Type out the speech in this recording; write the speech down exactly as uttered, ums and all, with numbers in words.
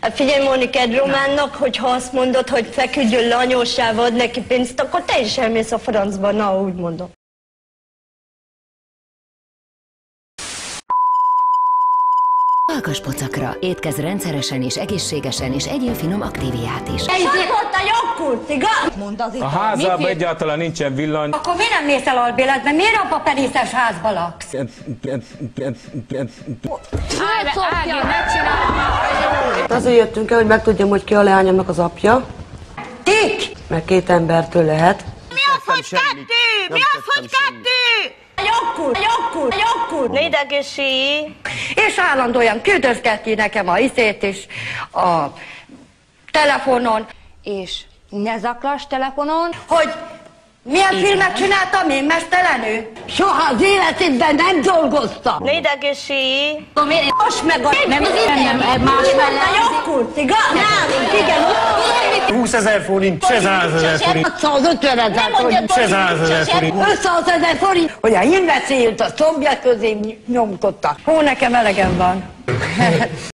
Figyelj, Mónika, egy románnak, hogyha azt mondod, hogy feküdjön le anyósával, ad neki pénzt, akkor te is elmész a francba, na, úgy mondom. Hallgass pocakra, étkezz rendszeresen és egészségesen, és egyél finom aktíviát is. Ez volt a joghurt, igaz? Mondd az itt. A házában egyáltalán nincsen villany. Akkor miért nem mész el albéletbe? Miért abba perészes házba laksz? Ági, ne csinálj! Azért jöttünk el, hogy megtudjam, hogy ki a leányomnak az apja. Kik? Mert két embertől lehet. Mi az, hogy kettő? Mi az, hogy kettő? A joghurt, a joghurt, a joghurt. Ne idegesélj! És állandóan küldözgeti nekem a izét is a telefonon. És ne zaklass telefonon, hogy milyen igen. Filmet csináltam én, mesztelenül? Soha az életedben nem dolgoztam. Ne idegesélj! Most meg a... Nem, nem, nem, más mellett. A joghurt, igaz? Nem, igen. húszezer forint, se százezer forint. ötszázötven ezer forint. Se százezer forint. ötszázezer forint, hogy a hírveszélyt a szombja közé nyomkodta. Hó, nekem elegem van.